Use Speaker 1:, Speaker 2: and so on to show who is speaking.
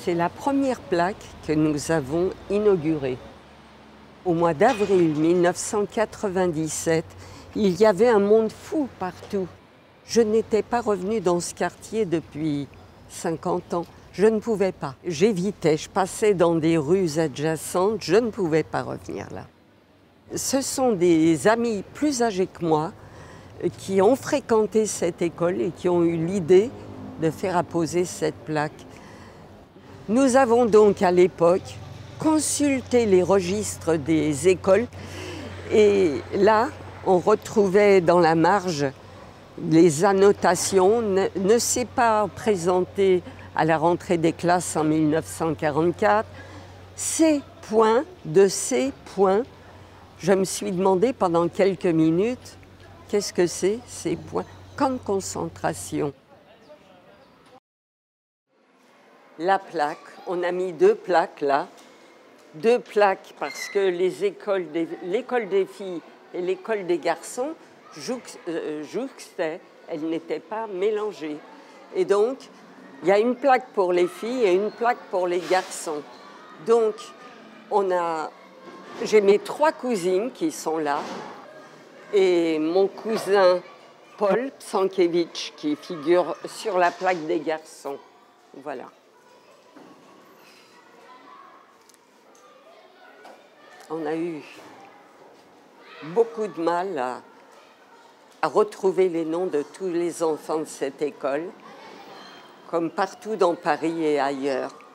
Speaker 1: C'est la première plaque que nous avons inaugurée. Au mois d'avril 1997, il y avait un monde fou partout. Je n'étais pas revenue dans ce quartier depuis 50 ans. Je ne pouvais pas. J'évitais, je passais dans des rues adjacentes, je ne pouvais pas revenir là. Ce sont des amis plus âgés que moi qui ont fréquenté cette école et qui ont eu l'idée de faire apposer cette plaque. Nous avons donc à l'époque consulté les registres des écoles et là, on retrouvait dans la marge les annotations. Ne s'est pas présenté à la rentrée des classes en 1944. Ces points, de ces points, je me suis demandé pendant quelques minutes, qu'est-ce que c'est ces points? Camp de concentration. La plaque, on a mis 2 plaques là. 2 plaques parce que l'école des filles et l'école des garçons jouxtaient, elles n'étaient pas mélangées. Et donc, il y a une plaque pour les filles et une plaque pour les garçons. Donc, j'ai mes 3 cousines qui sont là et mon cousin Paul Psankiewicz qui figure sur la plaque des garçons. Voilà. On a eu beaucoup de mal à retrouver les noms de tous les enfants de cette école, comme partout dans Paris et ailleurs.